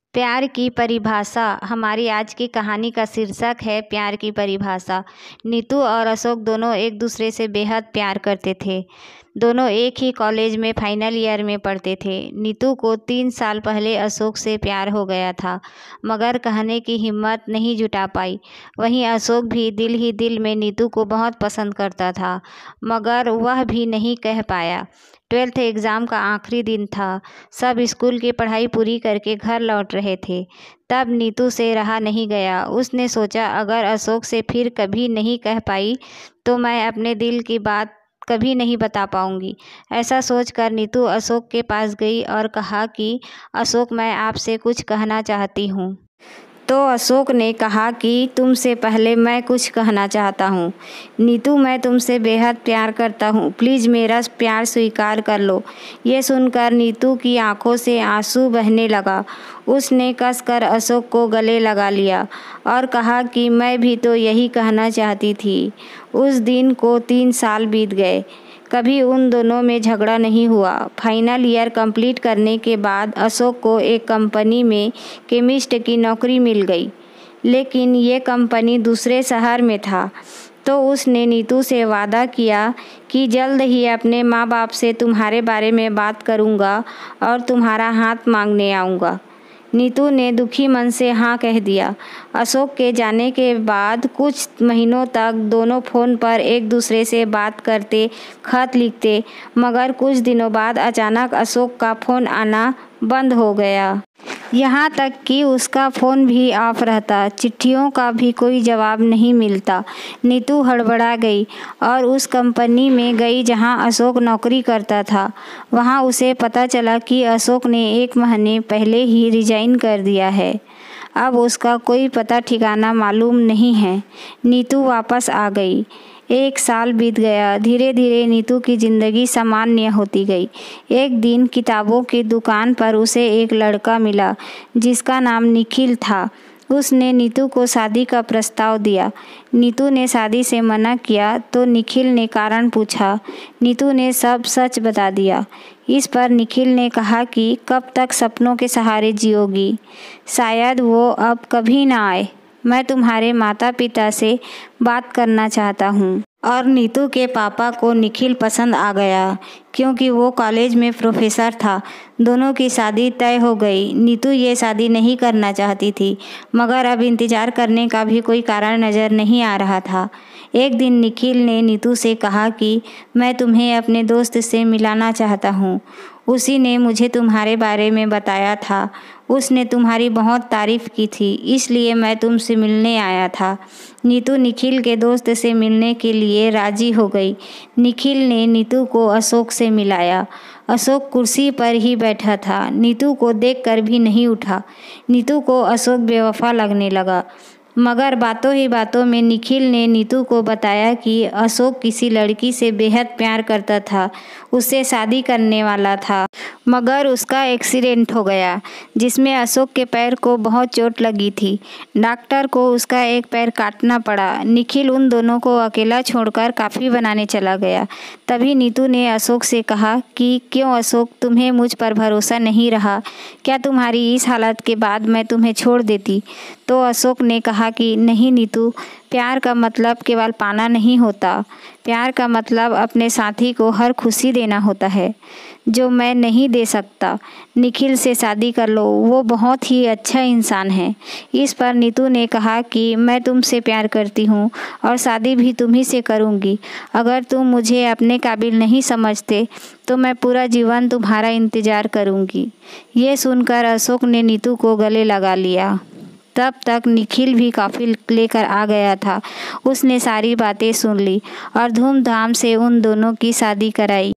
प्यार की परिभाषा। हमारी आज की कहानी का शीर्षक है प्यार की परिभाषा। नीतू और अशोक दोनों एक दूसरे से बेहद प्यार करते थे। दोनों एक ही कॉलेज में फाइनल ईयर में पढ़ते थे। नीतू को 3 साल पहले अशोक से प्यार हो गया था, मगर कहने की हिम्मत नहीं जुटा पाई। वहीं अशोक भी दिल ही दिल में नीतू को बहुत पसंद करता था, मगर वह भी नहीं कह पाया। 12th एग्ज़ाम का आखिरी दिन था। सब स्कूल की पढ़ाई पूरी करके घर लौट रहे थे। तब नीतू से रहा नहीं गया। उसने सोचा, अगर अशोक से फिर कभी नहीं कह पाई तो मैं अपने दिल की बात कभी नहीं बता पाऊंगी। ऐसा सोचकर नीतू अशोक के पास गई और कहा कि अशोक, मैं आपसे कुछ कहना चाहती हूँ। तो अशोक ने कहा कि तुमसे पहले मैं कुछ कहना चाहता हूँ। नीतू, मैं तुमसे बेहद प्यार करता हूँ, प्लीज़ मेरा प्यार स्वीकार कर लो। ये सुनकर नीतू की आंखों से आंसू बहने लगा। उसने कसकर अशोक को गले लगा लिया और कहा कि मैं भी तो यही कहना चाहती थी। उस दिन को 3 साल बीत गए। कभी उन दोनों में झगड़ा नहीं हुआ। फाइनल ईयर कंप्लीट करने के बाद अशोक को एक कंपनी में केमिस्ट की नौकरी मिल गई, लेकिन ये कंपनी दूसरे शहर में था। तो उसने नीतू से वादा किया कि जल्द ही अपने माँ बाप से तुम्हारे बारे में बात करूँगा और तुम्हारा हाथ मांगने आऊँगा। नीतू ने दुखी मन से हाँ कह दिया। अशोक के जाने के बाद कुछ महीनों तक दोनों फ़ोन पर एक दूसरे से बात करते, खत लिखते, मगर कुछ दिनों बाद अचानक अशोक का फ़ोन आना बंद हो गया। यहाँ तक कि उसका फ़ोन भी ऑफ रहता, चिट्ठियों का भी कोई जवाब नहीं मिलता। नीतू हड़बड़ा गई और उस कंपनी में गई जहाँ अशोक नौकरी करता था। वहाँ उसे पता चला कि अशोक ने 1 महीने पहले ही रिज़ाइन कर दिया है। अब उसका कोई पता ठिकाना मालूम नहीं है। नीतू वापस आ गई। 1 साल बीत गया। धीरे धीरे नीतू की ज़िंदगी सामान्य होती गई। एक दिन किताबों की दुकान पर उसे एक लड़का मिला जिसका नाम निखिल था। उसने नीतू को शादी का प्रस्ताव दिया। नीतू ने शादी से मना किया तो निखिल ने कारण पूछा। नीतू ने सब सच बता दिया। इस पर निखिल ने कहा कि कब तक सपनों के सहारे जियोगी, शायद वो अब कभी ना आए। मैं तुम्हारे माता पिता से बात करना चाहता हूँ। और नीतू के पापा को निखिल पसंद आ गया, क्योंकि वो कॉलेज में प्रोफेसर था। दोनों की शादी तय हो गई। नीतू ये शादी नहीं करना चाहती थी, मगर अब इंतज़ार करने का भी कोई कारण नज़र नहीं आ रहा था। एक दिन निखिल ने नीतू से कहा कि मैं तुम्हें अपने दोस्त से मिलाना चाहता हूँ। उसी ने मुझे तुम्हारे बारे में बताया था। उसने तुम्हारी बहुत तारीफ़ की थी, इसलिए मैं तुमसे मिलने आया था। नीतू निखिल के दोस्त से मिलने के लिए राज़ी हो गई। निखिल ने नीतू को अशोक से मिलाया। अशोक कुर्सी पर ही बैठा था। नीतू को देखकर भी नहीं उठा। नीतू को अशोक बेवफा लगने लगा, मगर बातों ही बातों में निखिल ने नीतू को बताया कि अशोक किसी लड़की से बेहद प्यार करता था, उससे शादी करने वाला था, मगर उसका एक्सीडेंट हो गया जिसमें अशोक के पैर को बहुत चोट लगी थी। डॉक्टर को उसका एक पैर काटना पड़ा। निखिल उन दोनों को अकेला छोड़कर कॉफ़ी बनाने चला गया। तभी नीतू ने अशोक से कहा कि क्यों अशोक, तुम्हें मुझ पर भरोसा नहीं रहा क्या? तुम्हारी इस हालत के बाद मैं तुम्हें छोड़ देती? तो अशोक ने कहा कि नहीं नीतू, प्यार का मतलब केवल पाना नहीं होता। प्यार का मतलब अपने साथी को हर खुशी देना होता है जो मैं नहीं दे सकता। निखिल से शादी कर लो, वो बहुत ही अच्छा इंसान है। इस पर नीतू ने कहा कि मैं तुमसे प्यार करती हूँ और शादी भी तुम्ही से करूँगी। अगर तुम मुझे अपने काबिल नहीं समझते तो मैं पूरा जीवन तुम्हारा इंतज़ार करूँगी। ये सुनकर अशोक ने नीतू को गले लगा लिया। तब तक निखिल भी कॉफ़ी लेकर आ गया था। उसने सारी बातें सुन ली और धूमधाम से उन दोनों की शादी कराई।